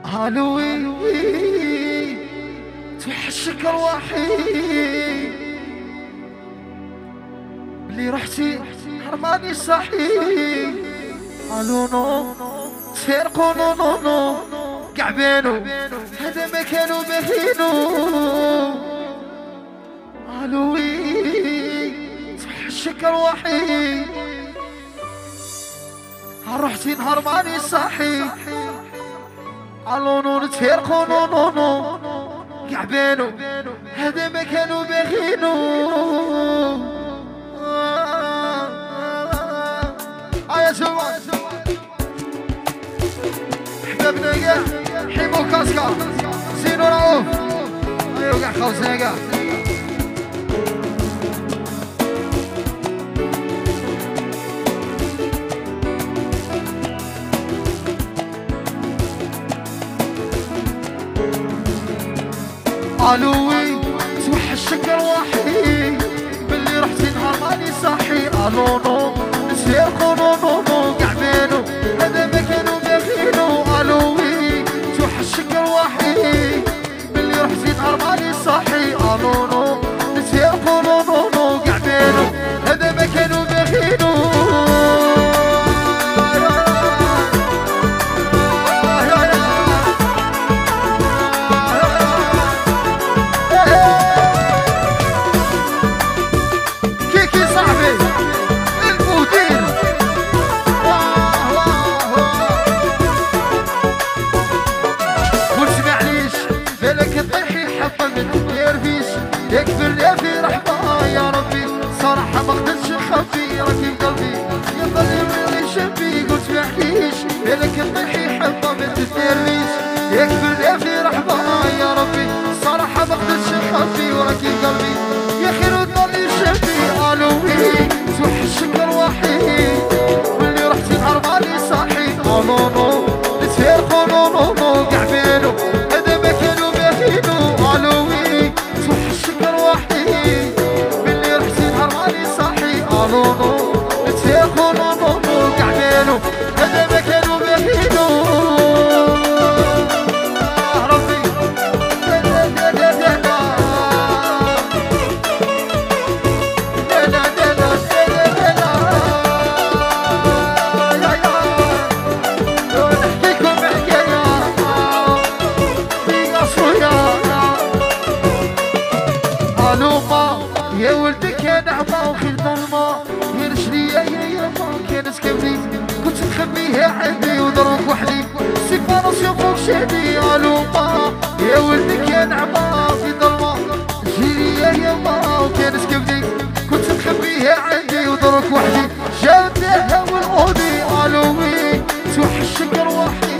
هالوي توحشك ارواحي اللي رحتي حرماني صحي. الو نو سيرقو نو نو نو قعبينو هذا ما كانوا باغينو. الوي توحشك ارواحي رحتي نهار ماني صاحي. الو نو نتفرقو نو نو نو قعبينو هذا ما كانوا باغينو. يا جماعة حبابنا كاع حيمو كاسكا زينو رؤوف ايوا كاع خوتنا كاع. الوي توحشك ارواحي باللي رحتي نهار ماني صاحي. الو نو نسيرقو نو نو نو قعبينو هذا ما كانوا باغينو. الوي توحشك ارواحي باللي رحتي نهار ماني صاحي. الو نو نسيرقو نو نو نو قعبينو هذا ما كانوا باغينو. يكبر يا في رحمة يا ربي صراحة ما قدرتش نخبي راكي بقلبي يظل يملي شبي قلت معليش بالك تطيحي حبة ما تديرنيش. يكبر يا في رحمة يا ربي صراحة ما قدرتش نخبي وراكي بقلبي يا خير تضلي شبي. الوي توحشك ارواحي واللي رحتي نهار مالي صاحي. نو نو نتفرقو نو نو نو قعبينو هذا ما كانوا باغينو. الوي توحشك ارواحي باللي رحتي نهار ماني صاحي. الو نو نتفرقو نو نو نو قعبينو هذا ما كانوا باغينو. ربي لا لا لا لا لا لا لا لا لا نحكيكم حكاية في قصويا. الوما يا ولدك يا نعمة وفي الظلمة يا رجلي يا ما كانت كبري كنت نخبيها عندي وضرب وحدي سيباراسيون فوق شهدي. الوما يا ولدك يا نعمة في الظلمة جيلي يا ما وكانت كبري كنت نخبيها عندي وضرب وحدي جاودها والأودي. الوي توحشك ارواحي